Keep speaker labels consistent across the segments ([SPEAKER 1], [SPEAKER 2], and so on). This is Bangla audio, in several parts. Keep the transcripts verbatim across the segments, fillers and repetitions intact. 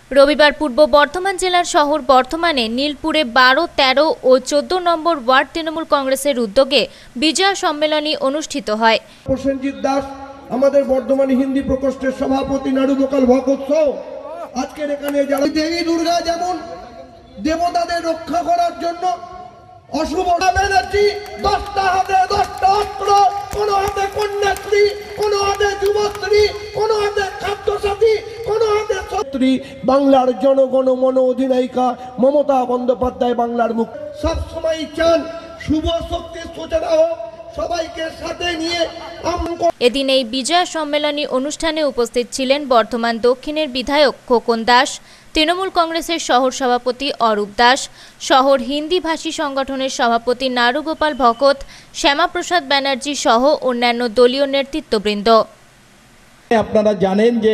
[SPEAKER 1] রবিবার পূর্ব বর্ধমান জেলার শহর বর্ধমানে নীলপুরে বারো, তেরো ও চোদ্দ নম্বর ওয়ার্ড তৃণমূল কংগ্রেসের উদ্যোগে বিজয়া সম্মেলনী অনুষ্ঠিত হয়।
[SPEAKER 2] প্রসেনজিৎ দাস আমাদের বর্ধমান হিন্দি প্রকোষ্ঠের সভাপতি, নাড়ু গোপাল ভকত আজকের এখানে যারা দেবী দুর্গা যেমন দেবতাদের রক্ষা করার জন্য অশুভ ব্যানার্জি দশটা হাতে দশটা অস্ত্র, কোনো হাতে কন্যাশ্রী, কোনো হাতে যুবশ্রী, কোনো হাতে খাদ্যসাথী, কোনো হাতে ছত্রী। বাংলার জনগণ মন অধিনায়িকা মমতা বন্দ্যোপাধ্যায় বাংলার মুখ সব সময় চান শুভ শক্তির সূচনা হোক, সবাইকে সাথে নিয়ে।
[SPEAKER 1] এদিন এই বিজয়া সম্মেলনী অনুষ্ঠানে উপস্থিত ছিলেন বর্ধমান দক্ষিণের বিধায়ক খোকন দাস, তৃণমূল কংগ্রেসের শহর সভাপতি অরূপ দাস, শহর হিন্দি ভাষী সংগঠনের সভাপতি নাড়ু গোপাল ভকত, শ্যামাপ্রসাদ ব্যানার্জি সহ অন্যান্য দলীয় নেতৃত্ববৃন্দ।
[SPEAKER 3] আপনারা জানেন যে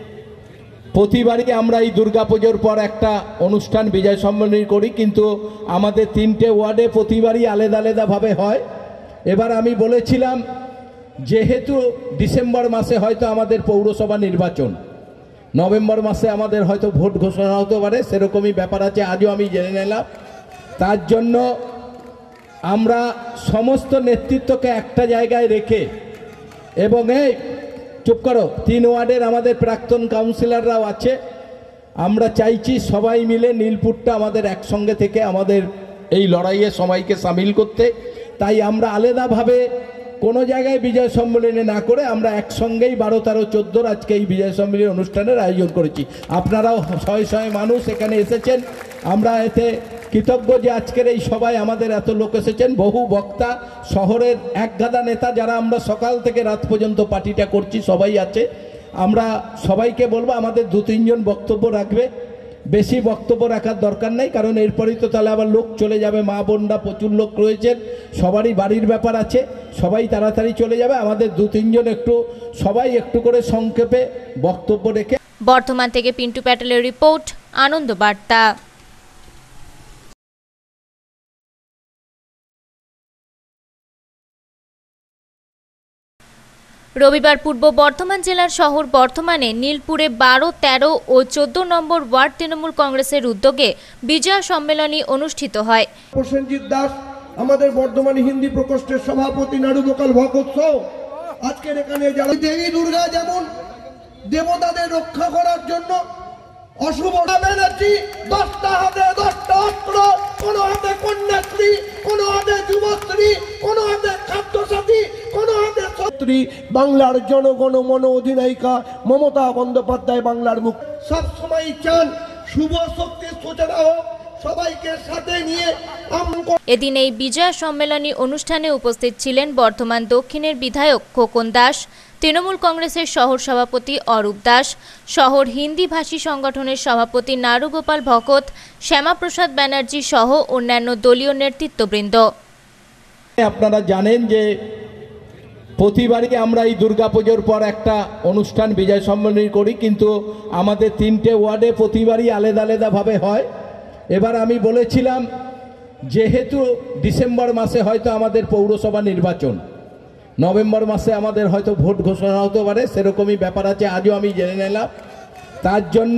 [SPEAKER 3] প্রতিবারই আমরা এই দুর্গাপুজোর পর একটা অনুষ্ঠান বিজয় সম্মেলনী করি, কিন্তু আমাদের তিনটে ওয়ার্ডে প্রতিবারই আলাদা আলাদাভাবে হয়। এবার আমি বলেছিলাম যেহেতু ডিসেম্বর মাসে হয়তো আমাদের পৌরসভা নির্বাচন, নভেম্বর মাসে আমাদের হয়তো ভোট ঘোষণা হতে পারে, সেরকমই ব্যাপার আছে, আজও আমি জেনে নিলাম। তার জন্য আমরা সমস্ত নেতৃত্বকে একটা জায়গায় রেখে এবং এই চুপ করো তিন ওয়ার্ডের আমাদের প্রাক্তন কাউন্সিলররাও আছে, আমরা চাইছি সবাই মিলে নীলপুরটা আমাদের একসঙ্গে থেকে আমাদের এই লড়াইয়ে সবাইকে সামিল করতে। তাই আমরা আলাদাভাবে কোনো জায়গায় বিজয় সম্মেলনী না করে আমরা একসঙ্গেই বারো তেরো চোদ্দোর আজকে এই বিজয় সম্মেলনী অনুষ্ঠানের আয়োজন করেছি। আপনারাও শয়ে শয়ে মানুষ এখানে এসেছেন, আমরা এতে কৃতজ্ঞ যে আজকের এই সবাই আমাদের এত লোক এসেছেন। বহু বক্তা, শহরের একগাদা নেতা যারা আমরা সকাল থেকে রাত পর্যন্ত পার্টিটা করছি সবাই আছে। আমরা সবাইকে বলবো আমাদের দু তিনজন বক্তব্য রাখবে, বেশি বক্তব্য রাখার দরকার নেই, কারণ এরপরই তো তাহলে আবার লোক চলে যাবে, মা বোনরা প্রচুর লোক রয়েছেন, সবারই বাড়ির ব্যাপার আছে, সবাই তাড়াতাড়ি চলে যাবে। আমাদের দু তিনজন একটু সবাই একটু করে সংক্ষেপে বক্তব্য রেখে।
[SPEAKER 1] বর্ধমান থেকে পিন্টু প্যাটেলের রিপোর্ট, আনন্দ বার্তা। রবিবার পূর্ব বর্ধমান জেলার শহর বর্ধমানে নীলপুরে বারো, তেরো ও চোদ্দ নম্বর ওয়ার্ড তৃণমূল কংগ্রেসের উদ্যোগে বিজয়া সম্মেলনী অনুষ্ঠিত হয়।
[SPEAKER 2] প্রসেনজিৎ দাস আমাদের বর্ধমান হিন্দি প্রকোষ্ঠের সভাপতি, নাড়ু গোপাল ভকত আজকের এখানে যারা দেবী দুর্গা যেমন দেবতাদের রক্ষা করার জন্য অশুভ ব্যানার্জি দশটা হাতে দশটা অস্ত্র, কোনো হাতে কন্যাশ্রী, কোনো হাতে যুবশ্রী, কোনো হাতে খাদ্যসাথী, কোনো হাতে ছত্রী। বাংলার জনগণ মন অধিনায়িকা মমতা বন্দ্যোপাধ্যায় বাংলার মুখ সব সময় চান শুভ শক্তির সূচনা হোক, সবাইকে সাথে নিয়ে।
[SPEAKER 1] এদিন এই বিজয়া সম্মেলনী অনুষ্ঠানে উপস্থিত ছিলেন বর্ধমান দক্ষিণের বিধায়ক খোকন দাস, তৃণমূল কংগ্রেসের শহর সভাপতি অরূপ দাস, শহর হিন্দি ভাষী সংগঠনের সভাপতি নাড়ু গোপাল ভকত, শ্যামাপ্রসাদ ব্যানার্জি সহ অন্যান্য দলীয় নেতৃত্ববৃন্দ।
[SPEAKER 3] আপনারা জানেন যে প্রতিবারই আমরা এই দুর্গাপুজোর পর একটা অনুষ্ঠান বিজয় সম্মেলনী করি, কিন্তু আমাদের তিনটে ওয়ার্ডে প্রতিবারই আলাদা আলাদাভাবে হয়। এবার আমি বলেছিলাম যেহেতু ডিসেম্বর মাসে হয়তো আমাদের পৌরসভা নির্বাচন, নভেম্বর মাসে আমাদের হয়তো ভোট ঘোষণা হতে পারে, সেরকমই ব্যাপার আছে, আজও আমি জেনে নিলাম। তার জন্য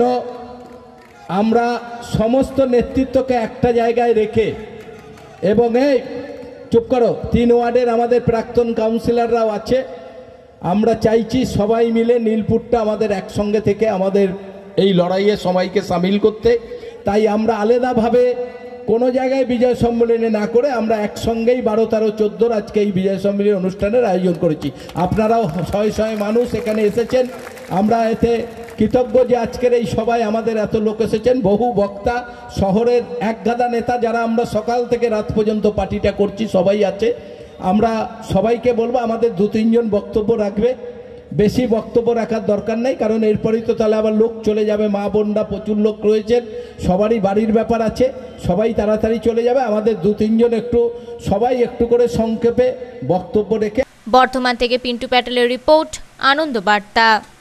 [SPEAKER 3] আমরা সমস্ত নেতৃত্বকে একটা জায়গায় রেখে এবং এই চুপ করো তিন ওয়ার্ডের আমাদের প্রাক্তন কাউন্সিলররাও আছে, আমরা চাইছি সবাই মিলে নীলপুরটা আমাদের একসঙ্গে থেকে আমাদের এই লড়াইয়ে সবাইকে সামিল করতে। তাই আমরা আলাদাভাবে কোনো জায়গায় বিজয় সম্মেলনী না করে আমরা একসঙ্গেই বারো তেরো চোদ্দোর আজকে এই বিজয় সম্মেলনী অনুষ্ঠানের আয়োজন করেছি। আপনারাও শয়ে শয়ে মানুষ এখানে এসেছেন, আমরা এতে কৃতজ্ঞ যে আজকের এই সবাই আমাদের এত লোক এসেছেন। বহু বক্তা, শহরের একগাদা নেতা যারা আমরা সকাল থেকে রাত পর্যন্ত পার্টিটা করছি সবাই আছে। আমরা সবাইকে বলবো আমাদের দু তিনজন বক্তব্য রাখবে, বেশি বক্তব্য রাখার দরকার নেই, কারণ এরপরই তো তাহলে আবার লোক চলে যাবে, মা বোনরা প্রচুর লোক রয়েছেন, সবারই বাড়ির ব্যাপার আছে, সবাই তাড়াতাড়ি চলে যাবে। আমাদের দু তিনজন একটু সবাই একটু করে সংক্ষেপে বক্তব্য রেখে।
[SPEAKER 1] বর্ধমান থেকে পিন্টু প্যাটেলের রিপোর্ট, আনন্দ বার্তা।